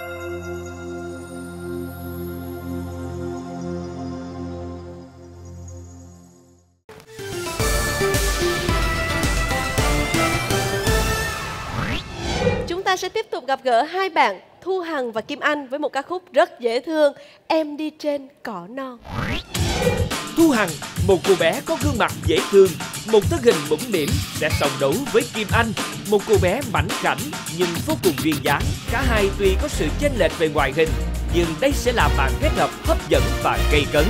Chúng ta sẽ tiếp tục gặp gỡ hai bạn Thu Hằng và Kim Anh với một ca khúc rất dễ thương, Em đi trên cỏ non. Thu Hằng, một cô bé có gương mặt dễ thương, một thân hình mũm mĩm, sẽ song đấu với Kim Anh, một cô bé mảnh khảnh nhưng vô cùng duyên dáng. Cả hai tuy có sự chênh lệch về ngoại hình, nhưng đây sẽ là màn kết hợp hấp dẫn và gây cấn.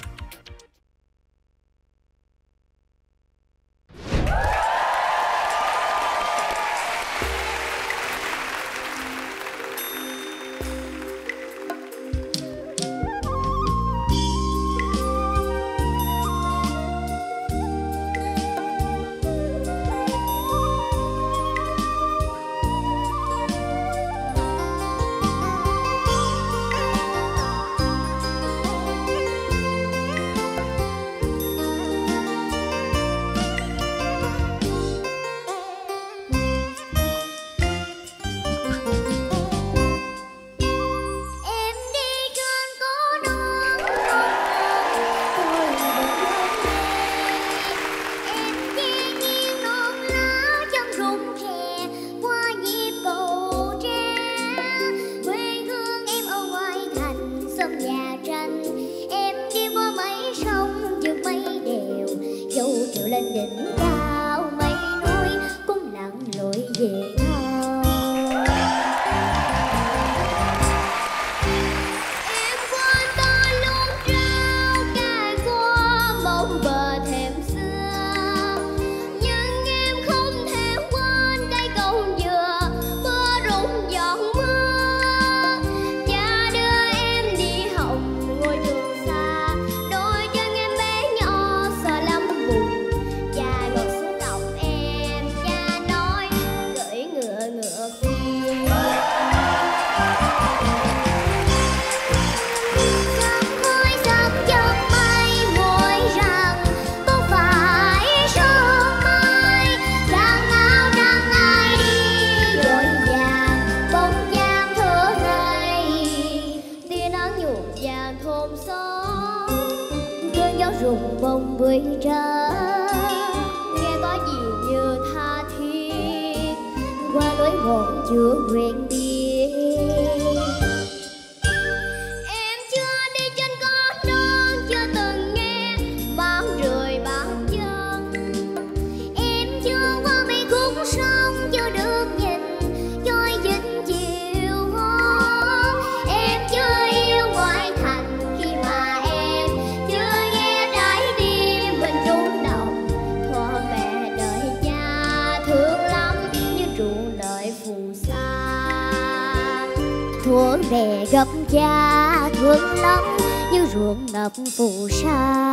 lên đỉnh cao mây núi cũng lặn lội về thăm. Em qua ta luôn trao cài qua một bờ thềm xưa, nhưng em không thể quên cây cầu dừa mưa rụng giọt mưa. Cha đưa em đi học ngôi trường xa, đôi chân em bé nhỏ sợ lắm buồn. Cha ngồi xuống lòng em, cha nói gửi ngựa ngựa phiêu. Sớm khói sớm chớp mây muội rằng có phải sớm mai, rằng áo trắng ai đi vội vàng bóng dáng thơ ngây. Tia nắng nhuộm vàng thôn xóm, cơn gió rụng bông bưởi trắng. Nghe có gì như tha thiết qua lối mòn chưa quen biết. Em chưa đi trên cỏ non, chưa từng nghe bão rời bão chân. Em chưa qua mấy khúc sông, chưa được nhìn trôi vĩnh chiều hôm. Em chưa yêu ngoại thành khi mà em chưa nghe trái tim mình rung động. Thuở mẹ đợi cha thương lắm như ruộng đợi phù sa. Thuở mẹ gặp cha thương lắm như ruộng ngập phù sa.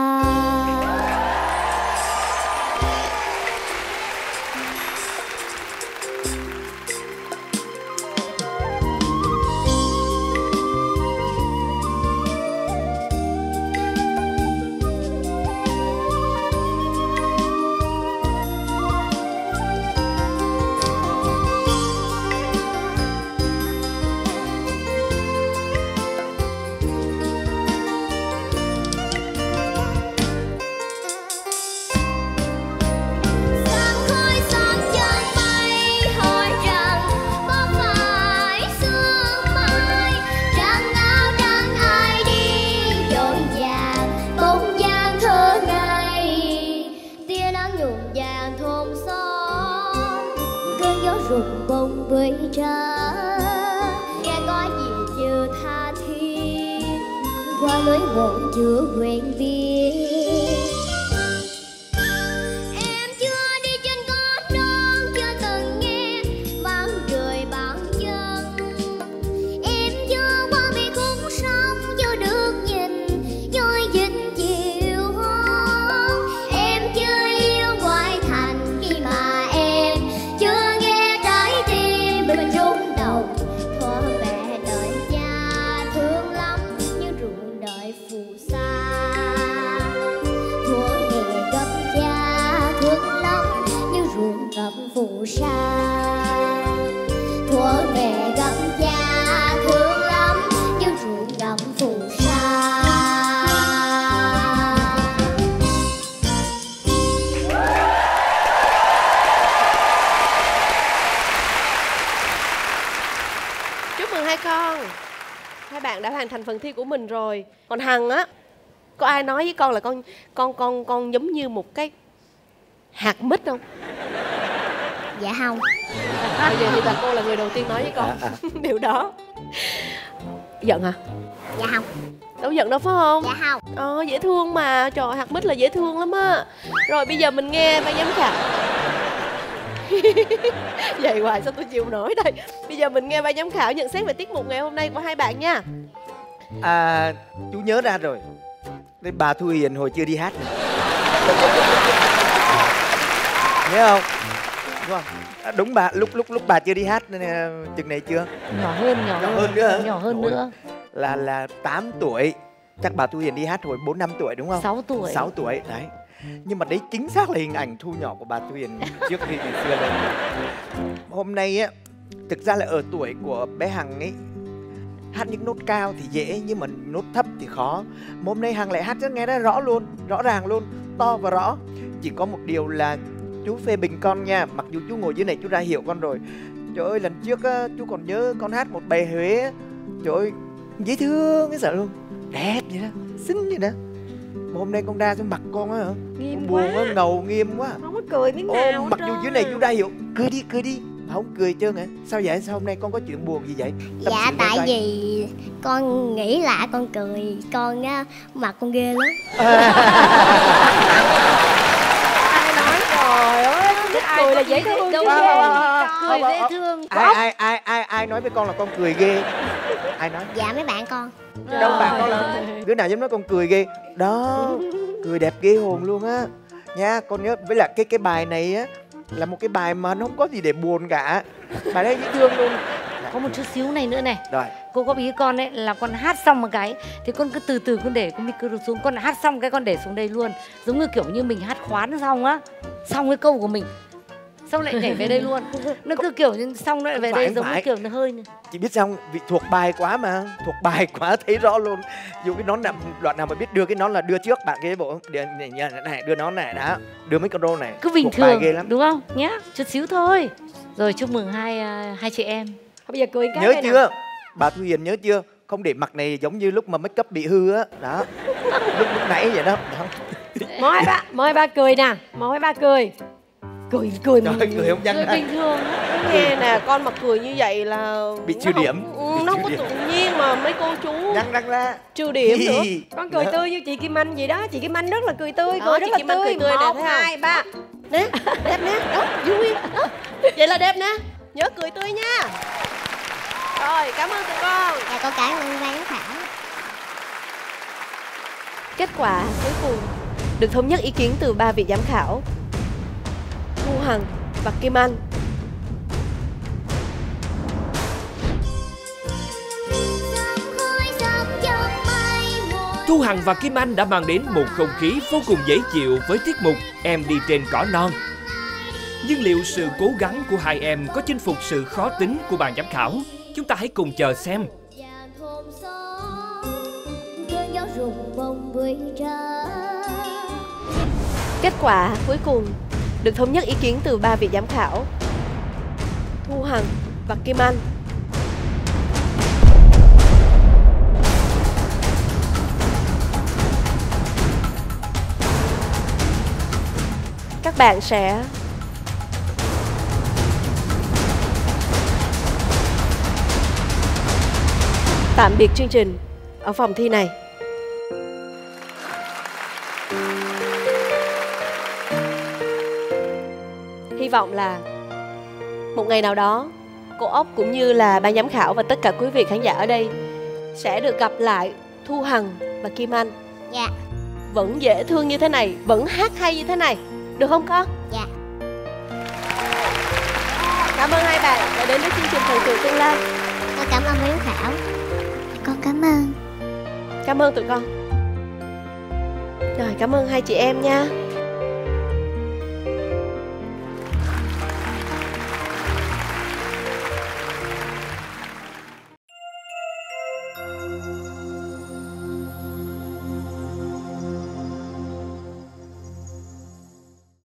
Sớm khói sớm chân mây hỏi rằng có phải sương mai, rằng áo trắng ai đi vội vàng bóng dáng thơ ngây. Tia nắng nhuộm vàng thôn xóm, cơn gió rụng bông bưởi trắng. Nghe có gì như tha thiết qua lối mòn chưa quen biết. Em chưa đi trên cỏ non, chưa từng nghe bão rời bão chân. Em chưa qua mấy khúc sông, chưa được nhìn trôi vĩnh chiều hôm. Em chưa yêu ngoại thành khi mà em chưa nghe trái tim mình rung động. Thuở mẹ đợi cha thương lắm như ruộng đợi phù sa. Chúc mừng hai con. Hai bạn đã hoàn thành phần thi của mình rồi. Còn Hằng á, có ai nói với con là con giống như một cái hạt mít không? Dạ không. Bây giờ thì là cô là người đầu tiên nói với con điều đó. Giận hả? Dạ không. Đâu giận đâu phải không? Dạ không. Dễ thương mà. Trời ơi, hạt mít là dễ thương lắm á. Rồi bây giờ mình nghe ban giám khảo. Vậy hoài sao tôi chịu nổi đây. Bây giờ mình nghe ban giám khảo nhận xét về tiết mục ngày hôm nay của hai bạn nha. Chú nhớ ra rồi. Đấy, bà Thu Hiền hồi chưa đi hát này. Nhớ không? Đúng không? Đúng bà, lúc bà chưa đi hát nên chừng này chưa? Nhỏ hơn nữa hả? Nhỏ hơn nữa. Là 8 tuổi. Chắc bà Thu Hiền đi hát hồi 4-5 tuổi đúng không? 6 tuổi. 6 tuổi, đấy. Nhưng mà đấy chính xác là hình ảnh Thu nhỏ của bà Thu Hiền trước khi ngày xưa lên. Hôm nay á, thực ra là ở tuổi của bé Hằng ấy, hát những nốt cao thì dễ nhưng mà nốt thấp thì khó. Mà hôm nay Hằng lại hát rất nghe rất rõ luôn, rõ ràng luôn, to và rõ. Chỉ có một điều là chú phê bình con nha, mặc dù chú ngồi dưới này chú ra hiệu con rồi. Trời ơi, lần trước á, chú còn nhớ con hát một bài Huế á. Trời ơi, dễ thương cái sợ luôn, đẹp vậy đó, xinh vậy đó. Mà hôm nay con ra trên mặt con á hả? Nghiêm buồn quá. quá, ngầu nghiêm quá. Không có cười miếng nào. Mặc dù dưới này chú ra hiệu cười đi mà không cười trơn hả? Sao vậy? Sao hôm nay con có chuyện buồn gì vậy? Tâm Dạ sự với tại coi. vì con nghĩ lạ con cười. Con á, mặt con ghê lắm. Ai nói trời ơi, con thích cười là dễ thương chứ. Cười dễ thương. Ai nói với con là con cười ghê? Ai nói? Dạ mấy bạn con. Đâu bạn con là đứa nào dám nói con cười ghê? Đó, cười đẹp ghê hồn luôn á. Nha, con nhớ với lại cái bài này á là một cái bài mà nó không có gì để buồn cả. Bài đấy dễ thương luôn. Có một chút xíu này nữa này. Rồi. Cô góp ý với con ấy là con hát xong một cái thì con cứ từ từ con để con micro xuống, con hát xong cái con để xuống đây luôn. Giống như kiểu như mình hát khoán xong á, xong cái câu của mình xong lại nhảy về đây luôn. Nó cứ kiểu như xong nó lại về đây giống như kiểu nó hơi. Chị biết sao vì thuộc bài quá mà, thuộc bài quá thấy rõ luôn. Dù cái nón đoạn nào mà biết đưa cái nón là đưa trước bạn kia bộ này, đưa nón này đã, đưa micro này. Cứ bình thuộc bài thường ghê lắm. đúng không nhá, chút xíu thôi. Rồi chúc mừng hai chị em. Bây giờ cười cái Nhớ này chưa? nào. Bà Thu Hiền nhớ chưa? Không để mặt này giống như lúc mà make up bị hư á. Đó. lúc nãy vậy đó. Mời ba cười nè. Mời ba cười. Cười Trời ơi, cười không Cười văng bình thường. Nghe nè, con mà cười như vậy là Bị trừ điểm. Nó không có tự nhiên mà mấy cô chú Răng ra. trừ điểm nữa. Con cười tươi như chị Kim Anh vậy đó. Chị Kim Anh rất là cười tươi. Đó, Cười chị rất Kim là Anh tươi. cười tươi nè, 1, thấy không? 2, 3. Nè, đẹp nè, đó, vui đó. Vậy là đẹp nè, nhớ cười tươi nha. Rồi, cảm ơn tụi con. Dạ con cảm ơn ban giám khảo. Kết quả cuối cùng được thống nhất ý kiến từ 3 vị giám khảo Thu Hằng và Kim Anh. Thu Hằng và Kim Anh đã mang đến một không khí vô cùng dễ chịu với tiết mục Em đi trên cỏ non. Nhưng liệu sự cố gắng của hai em có chinh phục sự khó tính của ban giám khảo? Chúng ta hãy cùng chờ xem. Kết quả cuối cùng được thống nhất ý kiến từ 3 vị giám khảo Thu Hằng và Kim Anh. Các bạn sẽ tạm biệt chương trình ở phòng thi này. Hy vọng là một ngày nào đó cô Ốc cũng như là ban giám khảo và tất cả quý vị khán giả ở đây sẽ được gặp lại Thu Hằng và Kim Anh. Dạ. Vẫn dễ thương như thế này, vẫn hát hay như thế này, được không con? Dạ. Cảm ơn hai bạn đã đến với chương trình Thần tượng tương lai. Con cảm ơn ban giám khảo. Con cảm ơn. Cảm ơn tụi con. Rồi, cảm ơn hai chị em nha.